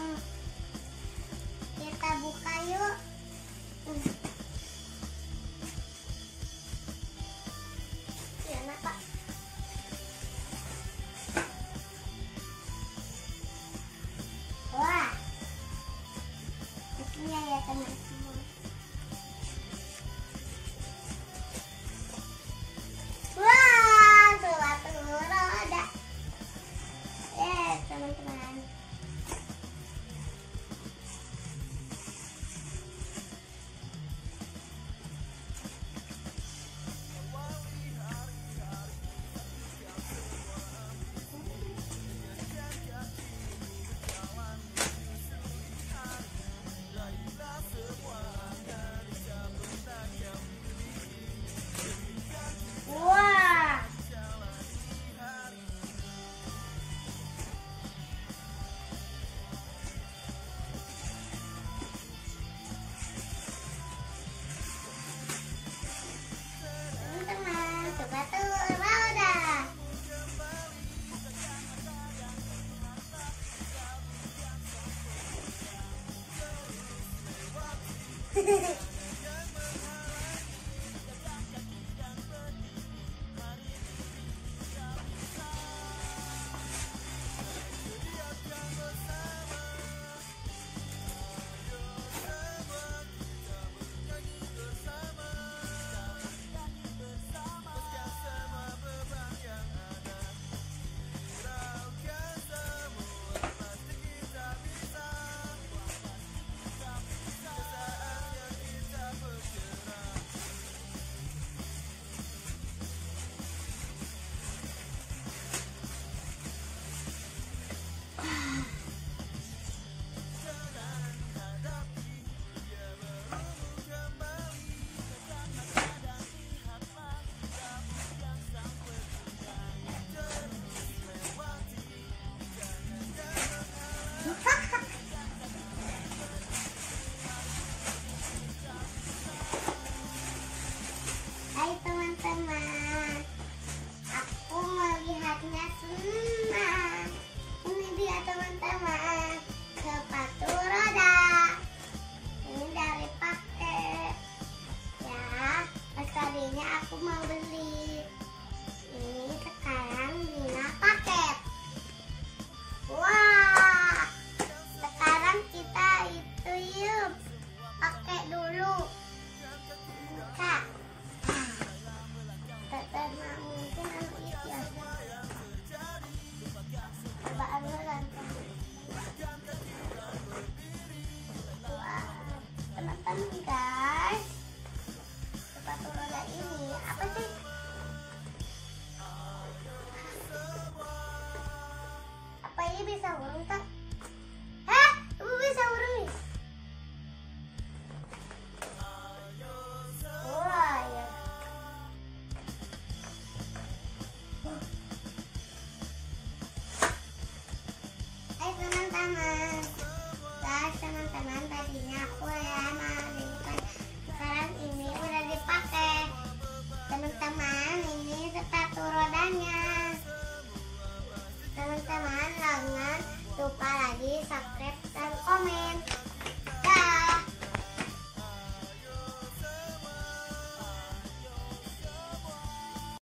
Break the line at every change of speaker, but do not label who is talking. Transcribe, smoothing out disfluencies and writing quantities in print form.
Kita buka yuk. Ya, Pak. Wah, isinya ya teman-teman. Wah, sepatu roda. Teman-teman. Hai teman-teman, aku melihatnya senang. Ini dia teman-teman, sepatu roda. Ini dari paket. Ya, tadinya aku mau beli. Ini sekarang Dina paket. Wah, sekarang kita itu yuk pakai dulu. Buka. Mungkin anu itu ya. Coba ambil. Wah, teman-teman guys, sepatu roda ini apa sih? Apa ini bisa urung tak? Hah? Ibu bisa urung nih? Wah ya. Hai teman-teman, guys, teman-teman tadinya aku ya